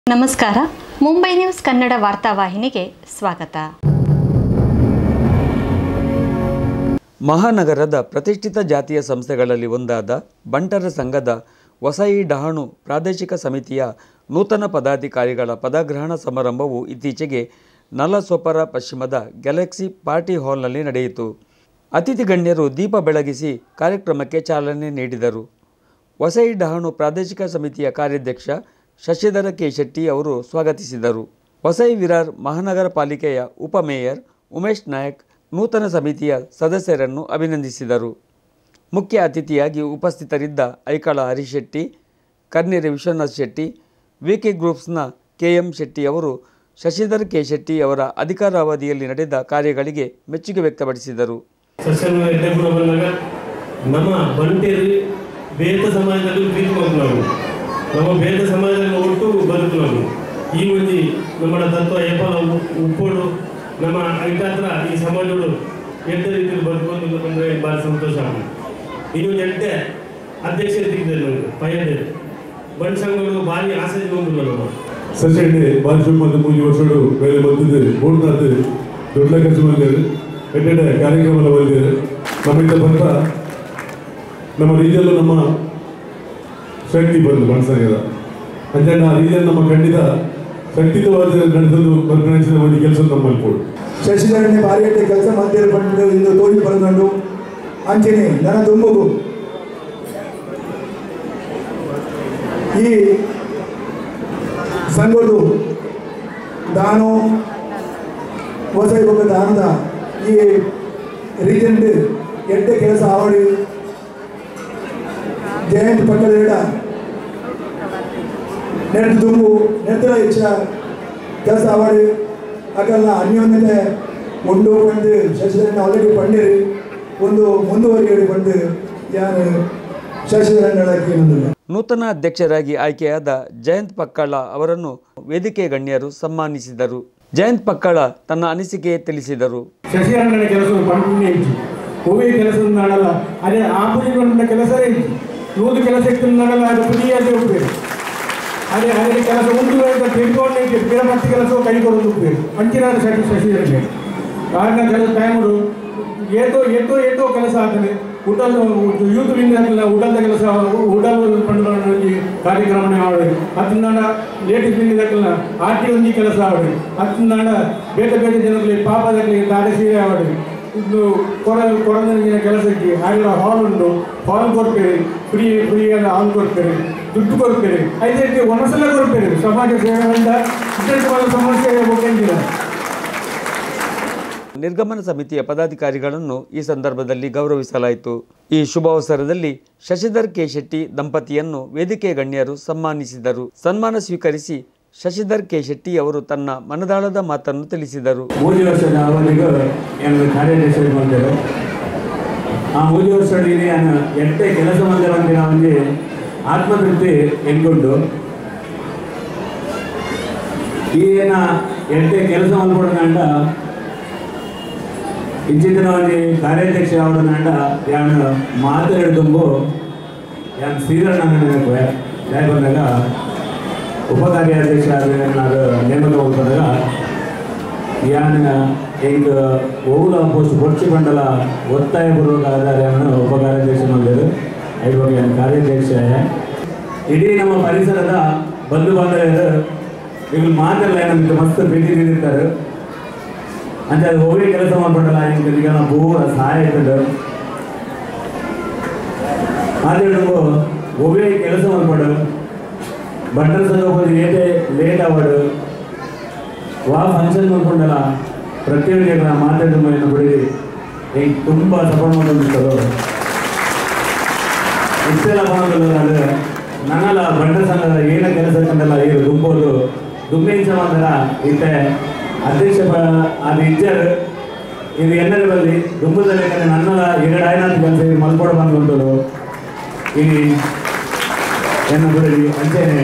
ನಮಸ್ಕಾರ. ಮುಂಬೈ ನ್ಯೂಸ್ ಕನ್ನಡ ವಾರ್ತಾವಾಹಿನಿಗೆ ಸ್ವಾಗತ. ಮಹಾನಗರದ ಪ್ರತಿಷ್ಠಿತ ಜಾತಿಯ ಸಂಸ್ಥೆಗಳಲ್ಲಿ ಒಂದಾದ ಬಂಟರ ಸಂಘದ ವಸಯಿ ಡಹಾಣು ಪ್ರಾದೇಶಿಕ ಸಮಿತಿಯ ನೂತನ ಪದಾಧಿಕಾರಿಗಳ ಪದಗ್ರಹಣ ಸಮಾರಂಭವು ಇತ್ತೀಚೆಗೆ ನಲಸೊಪರ ಪಶ್ಚಿಮದ ಗ್ಯಾಲಕ್ಸಿ ಪಾರ್ಟಿ ಹಾಲ್ನಲ್ಲಿ ನಡೆಯಿತು. ಅತಿಥಿ ಗಣ್ಯರು ದೀಪ ಬೆಳಗಿಸಿ ಕಾರ್ಯಕ್ರಮಕ್ಕೆ ಚಾಲನೆ ನೀಡಿದರು. ವಸಯಿ ಡಹಾಣು ಪ್ರಾದೇಶಿಕ ಸಮಿತಿಯ ಕಾರ್ಯಾಧ್ಯಕ್ಷ ಶಶಿಧರ ಕೆ ಶೆಟ್ಟಿ ಅವರು ಸ್ವಾಗತಿಸಿದರು. ವಸಯಿ ವಿರಾರ್ ಮಹಾನಗರ ಪಾಲಿಕೆಯ ಉಪಮೇಯರ್ ಉಮೇಶ್ ನಾಯಕ್ ನೂತನ ಸಮಿತಿಯ ಸದಸ್ಯರನ್ನು ಅಭಿನಂದಿಸಿದರು. ಮುಖ್ಯ ಅತಿಥಿಯಾಗಿ ಉಪಸ್ಥಿತರಿದ್ದ ಐಕಳ ಹರೀಶ್ ಶೆಟ್ಟಿ, ಕರ್ನೆರೆ ವಿಶ್ವನಾಥ್ ಶೆಟ್ಟಿ, ವಿಕೆ ಗ್ರೂಪ್ಸ್ನ ಕೆಎಂ ಶೆಟ್ಟಿ ಅವರು ಶಶಿಧರ್ ಕೆ ಶೆಟ್ಟಿ ಅವರ ಅಧಿಕಾರಾವಧಿಯಲ್ಲಿ ನಡೆದ ಕಾರ್ಯಗಳಿಗೆ ಮೆಚ್ಚುಗೆ ವ್ಯಕ್ತಪಡಿಸಿದರು. ನಮ್ಮ ಬೇರೆ ಸಮಾಜದಲ್ಲಿ ಒಟ್ಟು ಬದುಕು ಈ ಒಂದು ನಮ್ಮ ತತ್ವ ಏಪಲ ಉಪ್ಪೋಡು ನಮ್ಮ ಐತಾತ್ರ ಈ ಸಮಾಜಗಳು ಎಂಟ ರೀತಿಯಲ್ಲಿ ಬದುಕೊಂಡು ಅಂದರೆ ಭಾಳ ಸಂತೋಷ. ಇನ್ನೊಂದು ಎಂಟೆ ಅಧ್ಯಕ್ಷ ಇದ್ದಿದ್ದೆ ನನಗೆ ಪಯ್ಯದೆ ಬಂಡ್ ಸಂಘಗಳು ಭಾರಿ ಆಸೆ ಒಂದು ನಮ್ಮ ಸೊಸೈಟಿ ಭಾಷೆ ಮತ್ತು 3 ವರ್ಷಗಳು ಮೇಲೆ ಬಂದಿದ್ದು ಬೋರ್ಡ್ನಾದ್ದು ದೊಡ್ಡ ಕೆಲಸ ಬಂದಿದ್ದಾರೆ. ಎಟ್ಟೆಡೆ ಕಾರ್ಯಕ್ರಮ ಬಂದಿದ್ದಾರೆ. ನಮ್ಮಿಂದ ಬಂದ ನಮ್ಮ ರೀತಿಯಲ್ಲೂ ನಮ್ಮ ಶಕ್ತಿ ಬಂದು ಮನಸ್ಸಾಗ್ಯದ ಅಂಜಣ್ಣ ಆ ರೀತಿಯಲ್ಲಿ ನಮ್ಮ ಖಂಡಿತ ಖಂಡಿತವಾದ ನಡೆಸಲು ಪರಿಗಣಿಸಿದ ಒಂದು ಕೆಲಸ ನಮ್ಮಲ್ಲಿ ಕೊಡು. ಶಶಿಧರಣ್ಯ ಬಾರಿಯಟ್ಟೆ ಕೆಲಸ ಮಾಡ್ತಿರೋ ಬಂದು ಇಂದು ತೋಳಿ ಬರೆದುಕೊಂಡು ಅಂಚನೆ ನನ್ನ ದುಮ್ಮಗು ಈ ಸಂಘದು ದಾನು ಹೊಸ ಇವಾಗ ದಾನದ ಈ ರೀಜೆಂಟ್ ಎಟ್ಟೆ ಕೆಲಸ ಆವಡಿ ಜಯಂತ್ ಪಕ್ಕದ ನೆಟ್ಟು ತುಂಬು ನೆತ್ತಲ ಹೆಚ್ಚ ಕೆಲಸ ಆವಡಿ ಹಾಗಲ್ಲ ಅನ್ಯೋನ್ಯತೆ ಉಂಡು ಬಂದು ಶಶಿಧರಣ್ಯ ಆಲ್ರೆಡಿ ಪಂಡಿರಿ ಒಂದು ಮುಂದುವರಿಯಡಿ ಬಂದು ಯಾರು ಶಶಿಧರಣ್ಯ. ನೂತನ ಅಧ್ಯಕ್ಷರಾಗಿ ಆಯ್ಕೆಯಾದ ಜಯಂತ್ ಪಕ್ಕಳ ಅವರನ್ನು ವೇದಿಕೆ ಗಣ್ಯರು ಸನ್ಮಾನಿಸಿದರು. ಜಯಂತ್ ಪಕ್ಕಳ ತನ್ನ ಅನಿಸಿಕೆ ತಿಳಿಸಿದರು. ಶಶಿಧರಣ್ಯನ ಕೆಲಸ ಪಂಡಿನ ಹೂವೇ ಕೆಲಸ ಮಾಡಲ್ಲ, ಅದೇ ಆಪರೇಟ್ ಕೆಲಸವೇ ನೂದು ಕೆಲಸ ಮಾಡಲ್ಲ, ಅದು ಪುದಿಯ ಅದೇ ಅದೇ ಕೆಲಸ ಉಂಟು ತಿಳ್ಕೊಂಡೆ ಬಿರಮತ್ತಿ ಕೆಲಸ ಕೈ ಕೊಡೋದು ಅಂಚಿನ ಶಶಿಧರಣ್ಯ ಕಾರಣ ಕೆಲಸ ಟೈಮು ಏಟೋ ಕೆಲಸ ಆಗ್ತದೆ. ಉಡಲ್ ಯೂತ್ ವಿಂಗ್ ಉಡಲ್ದ ಕೆಲಸ ಉಡಲ್ ಪಂಡು ಕಾರ್ಯಕ್ರಮ ಮಾಡಿ ಅದನ್ನ ಲೇಟೆಸ್ಟ್ ವಿಂಗ್ ಆರ್ಟಿ ಒಂಜಿ ಕೆಲಸ ಆಡಿ ಅದನ್ನ ಬೇರೆ ಬೇರೆ ಜನಗಳಿಗೆ ಪಾಪದಲ್ಲಿ ದಾರಿ ಸೀರೆ ಆಡಿ ಇದು ಕೊಡಲಿನ ಕೆಲಸಕ್ಕೆ ಹಾಗೆ ಹಾಲ್ ಉಂಟು, ಹಾಲ್ ಕೊಡ್ತೇವೆ, ಫ್ರೀಯಾದ ಹಾಲ್ ಕೊಡ್ತೇವೆ, ದುಡ್ಡು ಕೊಡ್ತೇವೆ, ಐದಕ್ಕೆ ಒಂದೊಂದ್ಸಲ ಕೊಡ್ತೇವೆ. ಸಮಾಜ ಸೇವೆಯಿಂದ ವಿಶೇಷವಾದ ಸಮಸ್ಯೆ ಹೋಗಿಲ್ಲ. ನಿರ್ಗಮನ ಸಮಿತಿಯ ಪದಾಧಿಕಾರಿಗಳನ್ನು ಈ ಸಂದರ್ಭದಲ್ಲಿ ಗೌರವಿಸಲಾಯಿತು. ಈ ಶುಭಾವಸರದಲ್ಲಿ ಶಶಿಧರ್ ಕೆ ಶೆಟ್ಟಿ ದಂಪತಿಯನ್ನು ವೇದಿಕೆ ಗಣ್ಯರು ಸನ್ಮಾನಿಸಿದರು. ಸನ್ಮಾನ ಸ್ವೀಕರಿಸಿ ಶಶಿಧರ್ ಕೆ ಶೆಟ್ಟಿ ಅವರು ತನ್ನ ಮನದಾಳದ ಮಾತನ್ನು ತಿಳಿಸಿದರು. 3 ವರ್ಷದ ಅವಧಿಗೂ ಏನು ಕಾರ್ಯದರ್ಶಿ ಬಂದರು. ಆ 3 ವರ್ಷದಲ್ಲಿ ನಾನು ಎಟ್ಟೆ ಕೆಲಸ ಮಾಡಿರುವಂತೆ ಅವನಿಗೆ ಆತ್ಮತೃಪ್ತಿ ಎಂದುಕೊಂಡು ಈಗಿನ ಎಟ್ಟೆ ಕೆಲಸ ಮಾಡ್ಕೊಡೋಣ ಇಂಚಿತನವಾಗಿ ಕಾರ್ಯಾಧ್ಯಕ್ಷ ಅವರನ್ನ ಯಾನು ಮಾತಾಡಿದಂಬು ಯಾನು ಶ್ರೀಧರಣ್ಣ ನೆನಪು ಯಾಕೆ ಬಂದಾಗ ಉಪ ಕಾರ್ಯಾಧ್ಯಕ್ಷ ನಾನು ನೇಮಕ ಹೋಗ್ಕೊಂಡಾಗ ಯಾನ ಈಗ ಓಲ ಪೋಸ್ಟ್ ಹೊಚ್ಚಿ ಬಂಡಲ ಒತ್ತಾಯಪೂರ್ವಕ ಆಧಾರ ಉಪ ಕಾರ್ಯಾಧ್ಯಕ್ಷ ಮಾಡಿದರು. ಇವಾಗ ಏನು ಕಾರ್ಯಾಧ್ಯಕ್ಷ ಇಡೀ ನಮ್ಮ ಪರಿಸರದ ಬಂಧು ಬಾಂಧವ್ಯರು ಇವ್ರು ಮಾತೆಲ್ಲ ನಮಗೆ ಮಸ್ತ್ ಭೇಟಿ ನೀಡಿರ್ತಾರೆ ಅಂತ ಅದು ಹೋಗಿ ಕೆಲಸ ಮಾಡ್ಬಿಡಲ್ಲ ಈಗ ನಾವು ಪೂರ ಸಹಾಯ ಇರ್ತದೆ ಮಾತಾಡುವ ಹೋಗಿ ಕೆಲಸ ಮಾಡ್ಬಿಡು ಬಂಟರ್ ಸಂಘ ಹೋಗಿ ಲೇಟ್ ಆಗೋದು ವಾ ಫಂಕ್ಷನ್ ಮಾಡ್ಕೊಂಡಲ್ಲ ಪ್ರತಿಯೊಂದು ಮಾತಾಡಿದ ಬಿಡಿ ಈಗ ತುಂಬ ಸಪೋರ್ಟ್ ಮಾಡೋದಿರ್ತದೋ ಇಷ್ಟೆಲ್ಲ ಮಾಡೋದಿಲ್ಲ. ಅಂದರೆ ನನ್ನಲ್ಲ ಬಂಟರ್ ಸಂಘದ ಏನ ಕೆಲಸ ಕಂಡಲ್ಲ ಈಗ ದುಂಬೋದು ದುಂಬಿನ ಸಮಾಧಾನ ಇತ್ತೆ ಅಧ್ಯಕ್ಷ ಅದು ಇಜ್ಜರು ಇದು ಎಲ್ಲರ ಬಲ್ಲಿ ದುಂಬದಲ್ಲಿ ನನ್ನಲ್ಲ 2 ಆಯ್ನಾಥ ಕೆಲಸ ಇದು ಮಲ್ಕೊಡ ಬಂದು ಈ ಎನ್ನ ಬಿಡಿ ಅಂಚೆನೆ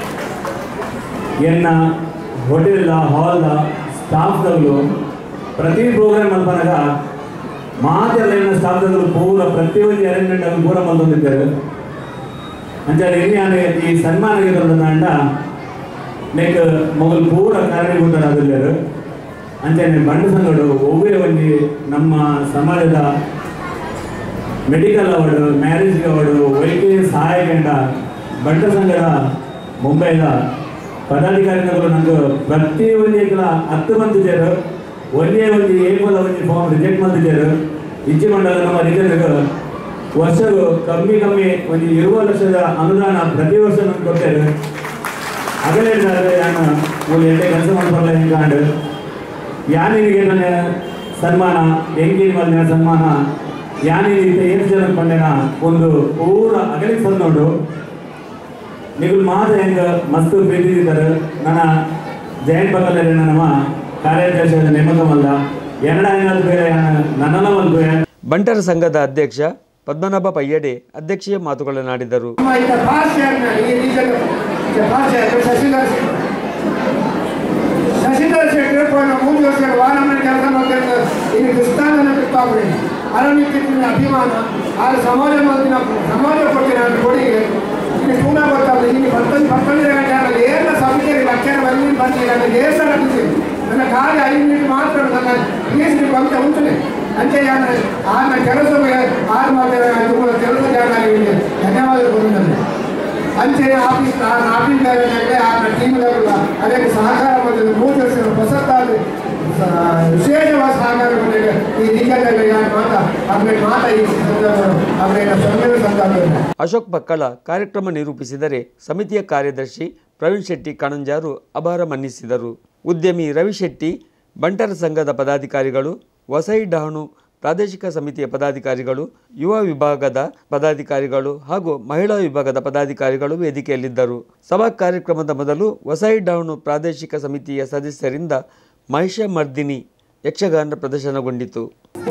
ಎನ್ನ ಹೋಟೆಲ್ ಹಾಲ್ದ ಸ್ಟಾಫ್ಗಳು ಪ್ರತಿ ಪ್ರೋಗ್ರಾಮ್ ಮಲ್ಪನಾಗ ಮಾತೆಲ್ಲ ಏನ ಸ್ಟಾಫ್ಗಳು ಪೂರ ಪ್ರತಿಯೊಂದು ಅರೇಂಜ್ಮೆಂಟ್ ಅಲ್ಲಿ ಪೂರ ಬಂದಿದ್ದಾರೆ. ಅಂಚೆ ಈ ಸನ್ಮಾನ ಅಂಡ ನೆಕ್ ಮೊದಲು ಪೂರ ಕಾರಣೀಭೂತರಾದಿಲ್ಲರು ಅಂಚನೆ ಬಂಡ ಸಂಘಡು ಒವ್ವೇ ಒಂದು ನಮ್ಮ ಸಮಾಜದ ಮೆಡಿಕಲ್ ಅವಾರ್ಡು ಮ್ಯಾರೇಜ್ ಅವಾರ್ಡು ವೈದ್ಯಕೀಯ ಸಹಾಯಕಂಡ ಬಂಡ ಸಂಘದ ಮುಂಬೈದ ಪದಾಧಿಕಾರಿಗಳು ನಂಗೆ ಪ್ರತಿ ಒಂದು 10 ಮಂದಿ ಜರು ಒಂದೇ ಒಂದು ಏಕದ ಒಂದು ಫಾರ್ಮ್ ರಿಜೆಕ್ಟ್ ಮಾಡಿದ್ದಾರೆ ಇಜ್ಜಿ ಮಂಡಲ ನಮ್ಮ ರಿಜೆಕ್ಟ್ ವರ್ಷಗಳು ಕಮ್ಮಿ ಒಂದು 20 ಲಕ್ಷದ ಅನುದಾನ ಪ್ರತಿ ವರ್ಷ ನಮ್ಗೆ ಕೊಡ್ತಾರೆ ಅಗಲೇ ನಾನು ಒಂದು ಎಣ್ಣೆ ಕೆಲಸ ಮಾಡ್ಬಾರಲ್ಲ ಹೆಂಗಾಂಡು ಯಾನಿಗೆ ನನ್ನ ಸನ್ಮಾನ ಹೆಂಗಿನ ಮಲ್ಲಿನ ಸನ್ಮಾನ ಯಾನಿಗೆ ಏನು ಜನ ಪಂಡೆನ ಒಂದು ಪೂರ ಅಗಲಿಗೆ ತಂದು ನೀವು ಮಾತ್ರ ಹೆಂಗೆ ಮಸ್ತು ಪ್ರೀತಿದ್ದಾರೆ ನನ್ನ ಜಯಂತ್ ಪಕ್ಕದಲ್ಲಿ ನಮ್ಮ ಕಾರ್ಯಾಧ್ಯಕ್ಷ ನೇಮಕವಲ್ಲ ಎರಡಾಯಿನಾದ್ರು ಬೇರೆ ನನ್ನಲ್ಲ ಒಂದು ಬೇರೆ. ಬಂಟರ ಸಂಘದ ಅಧ್ಯಕ್ಷ ಪದ್ಮನಾಭ ಪಯ್ಯಡೆ ಅಧ್ಯಕ್ಷೀಯ ಮಾತುಗಳನ್ನಾಡಿದರು. ಶಶಿಧರ್ ಶೆಟ್ಟಿ 3 ವರ್ಷ ವಾರಮನೆ ಕೆಲಸ ಮಾಡ್ತಾರೆ. ಇಲ್ಲಿ ಕ್ರಿಸ್ತಾನನ ಬಿಟ್ಟಾಗ್ರಿ ಅರಣ್ಯಕ್ಕೆ ಅಭಿಮಾನ ಆ ಸಮಾಜ ಕೊಟ್ಟಿನ ಕೊಡುಗೆ ಇಲ್ಲಿ ಕೂಡ ಗೊತ್ತಾಗ್ತದೆ. ಇಲ್ಲಿ 12 ಗಂಟೆ ಏನ ಸಭೆಗೆ ಲಕ್ಷಣ ಬಂದಿಲ್ಲ ಏನ ನಡೆದಿದೆ ನನ್ನ ಕಾಲ 5 ಮಿನಿಟ್ ಮಾತ್ರ ನನ್ನ PhD ಬಂತ ಉಂಟು ಅಂಚೆ ಆನ ಕೆಲಸ ಆರು ಮಾಡ್ತೇವೆ ಕೆಲಸ ಜಾಗ ಧನ್ಯವಾದ ಕೊಡುತ್ತದೆ. ಅಂಚೆ ಆಫೀಸ್ ಆನ ಟೀಮ್ಗಳು ಅದಕ್ಕೆ ಸಹಕಾರ ಬಂದಿದೆ. 3 ವರ್ಷ ಹೊಸತಾದ ವಿಶೇಷವಾದ ಸಹಕಾರ ಬಂದಿದೆ. ಈ ನಿಖರದಲ್ಲಿ ಅಶೋಕ್ ಪಕ್ಕಳ ಕಾರ್ಯಕ್ರಮ ನಿರೂಪಿಸಿದರೆ ಸಮಿತಿಯ ಕಾರ್ಯದರ್ಶಿ ಪ್ರವೀಣ್ ಶೆಟ್ಟಿ ಕಣಂಜಾರು ಅಭಾರ ಮನ್ನಿಸಿದರು. ಉದ್ಯಮಿ ರವಿ ಶೆಟ್ಟಿ, ಬಂಟರ ಸಂಘದ ಪದಾಧಿಕಾರಿಗಳು, ವಸೈ ಡಹಣು ಪ್ರಾದೇಶಿಕ ಸಮಿತಿಯ ಪದಾಧಿಕಾರಿಗಳು, ಯುವ ವಿಭಾಗದ ಪದಾಧಿಕಾರಿಗಳು ಹಾಗೂ ಮಹಿಳಾ ವಿಭಾಗದ ಪದಾಧಿಕಾರಿಗಳು ವೇದಿಕೆಯಲ್ಲಿದ್ದರು. ಸಭಾ ಕಾರ್ಯಕ್ರಮದ ಮೊದಲು ವಸೈ ಡಹಣು ಪ್ರಾದೇಶಿಕ ಸಮಿತಿಯ ಸದಸ್ಯರಿಂದ ಮಹಿಷಮರ್ದಿನಿ ಯಕ್ಷಗಾನ ಪ್ರದರ್ಶನಗೊಂಡಿತು.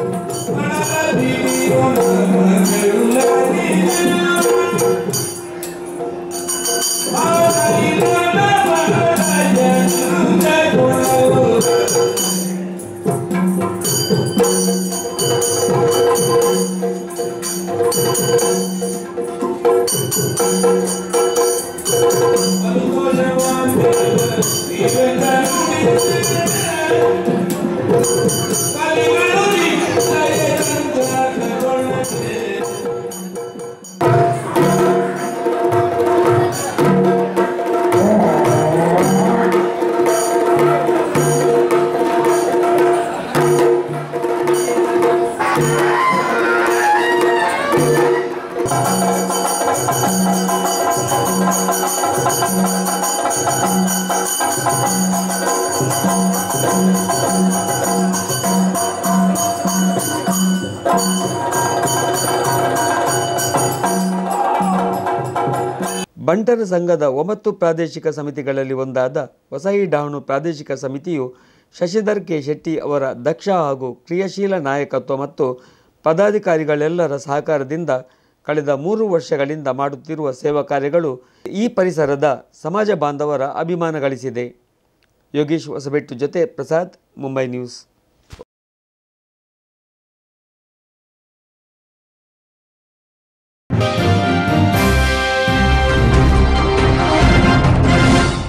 ಬಂಟರ ಸಂಘದ 9 ಪ್ರಾದೇಶಿಕ ಸಮಿತಿಗಳಲ್ಲಿ ಒಂದಾದ ವಸೈ ಡಹಣು ಪ್ರಾದೇಶಿಕ ಸಮಿತಿಯು ಶಶಿಧರ್ ಕೆ ಶೆಟ್ಟಿ ಅವರ ದಕ್ಷ ಹಾಗೂ ಕ್ರಿಯಾಶೀಲ ನಾಯಕತ್ವ ಮತ್ತು ಪದಾಧಿಕಾರಿಗಳೆಲ್ಲರ ಸಹಕಾರದಿಂದ ಕಳೆದ 3 ವರ್ಷಗಳಿಂದ ಮಾಡುತ್ತಿರುವ ಸೇವಾ ಕಾರ್ಯಗಳು ಈ ಪರಿಸರದ ಸಮಾಜ ಬಾಂಧವರ ಅಭಿಮಾನ ಗಳಿಸಿದೆ. ಯೋಗೀಶ್ ಹೊಸಬೆಟ್ಟು ಜೊತೆ ಪ್ರಸಾದ್, ಮುಂಬೈ ನ್ಯೂಸ್.